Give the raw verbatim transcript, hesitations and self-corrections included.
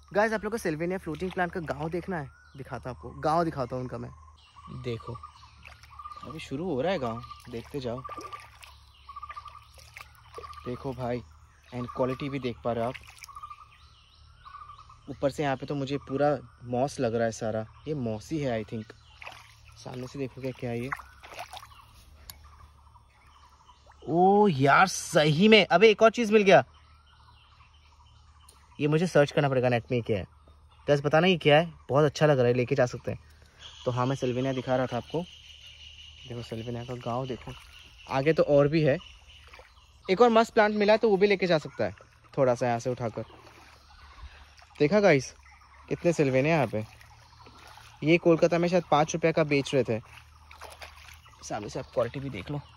Guys आप लोग को सिल्वेनिया फ्लोटिंग प्लांट का गांव देखना है, दिखाता हूँ आपको, गांव दिखाता हूँ उनका मैं। देखो अभी शुरू हो रहा है गांव, देखते जाओ। देखो भाई, एंड क्वालिटी भी देख पा रहे हो आप। ऊपर से यहाँ पे तो मुझे पूरा मॉस लग रहा है सारा, ये मॉस ही है आई थिंक। सामने से देखोगे क्या है ये। ओ यार सही में, अबे एक और चीज मिल गया। ये मुझे सर्च करना पड़ेगा नेट में क्या है, बस बताना ये क्या है। बहुत अच्छा लग रहा है, लेके जा सकते हैं। तो हाँ मैं सिल्वेनिया दिखा रहा था आपको। देखो सिल्वेनिया का गांव देखो, आगे तो और भी है। एक और मस्त प्लांट मिला है तो वो भी लेके जा सकता है, थोड़ा सा यहाँ से उठाकर। देखा गाइस कितने सिल्वेनिया यहाँ पे। ये कोलकाता में शायद पाँच रुपये का बेच रहे थे। सामने से आप क्वालिटी भी देख लो।